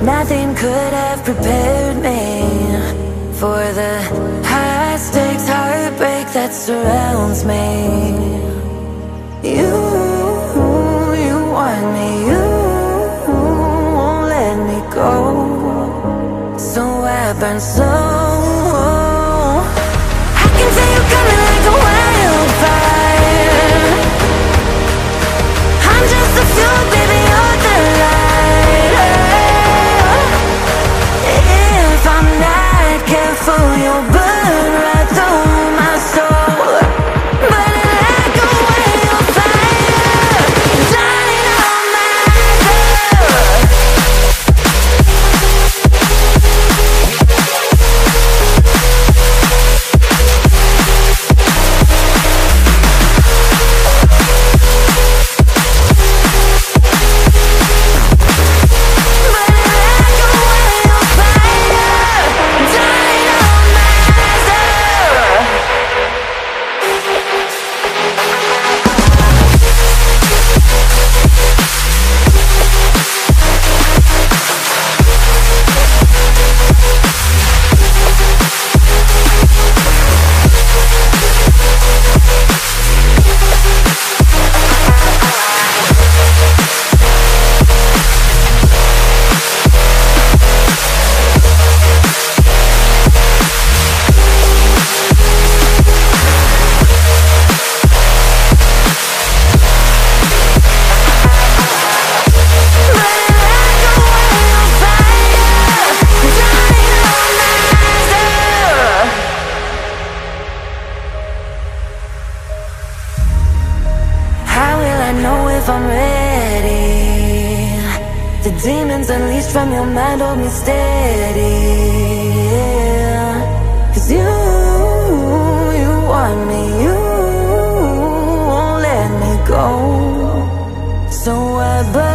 Nothing could have prepared me for the high stakes heartbreak that surrounds me. You want me, you won't let me go. So I burn slow. I can feel you coming like a wildfire. I'm just the fuel, baby, you're the light. If I'm not careful, you'll burn right through my soul. Burning like a wildfire, dying on myself. I'm ready. The demons unleashed from your mind hold me steady, yeah. 'Cause you want me, you won't let me go. So I